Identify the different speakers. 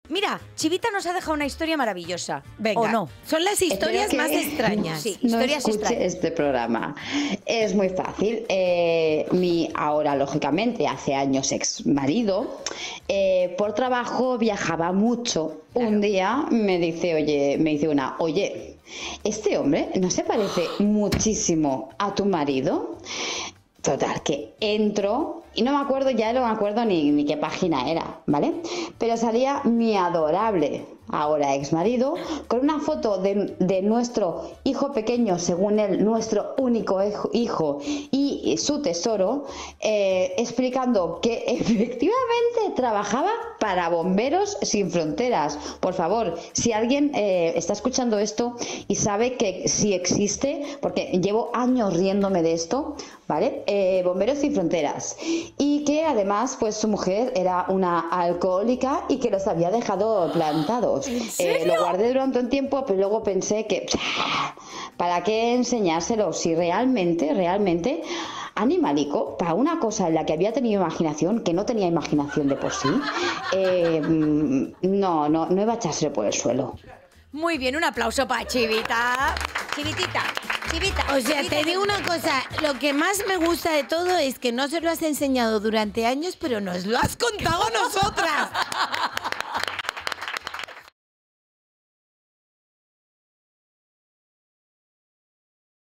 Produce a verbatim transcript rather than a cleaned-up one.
Speaker 1: Mira, Chivita nos ha dejado una historia maravillosa.
Speaker 2: Venga,
Speaker 1: ¿o no?
Speaker 2: Son las historias
Speaker 3: que
Speaker 2: más extrañas.
Speaker 1: Sí,
Speaker 3: no
Speaker 1: historias
Speaker 3: escuche
Speaker 1: extrañas.
Speaker 3: este programa. Es muy fácil. Eh, mi ahora, lógicamente, hace años ex marido, eh, por trabajo viajaba mucho.
Speaker 1: Claro.
Speaker 3: Un día me dice, oye, me dice una, oye, este hombre no se parece muchísimo a tu marido. Total, que entro y no me acuerdo, ya no me acuerdo ni, ni qué página era, ¿vale? Pero salía mi adorable, ahora ex marido, con una foto de, de nuestro hijo pequeño, según él, nuestro único hijo y su tesoro, eh, explicando que efectivamente trabajaba para Bomberos Sin Fronteras. Por favor, si alguien eh, está escuchando esto y sabe que sí existe, porque llevo años riéndome de esto, ¿vale? Eh, Bomberos Sin Fronteras. Y que además, pues su mujer era una alcohólica y que los había dejado plantados. Eh, lo guardé durante un tiempo, pero luego pensé que ¿para qué enseñárselo? Si realmente, realmente, animalico, para una cosa en la que había tenido imaginación, que no tenía imaginación de por sí, eh, no, no, no iba a echárselo por el suelo.
Speaker 1: Muy bien, un aplauso para Chivita. Chivitita, Chivita.
Speaker 2: O sea,
Speaker 1: Chivita,
Speaker 2: te digo una cosa, lo que más me gusta de todo es que no se lo has enseñado durante años, pero nos lo has contado a nosotras.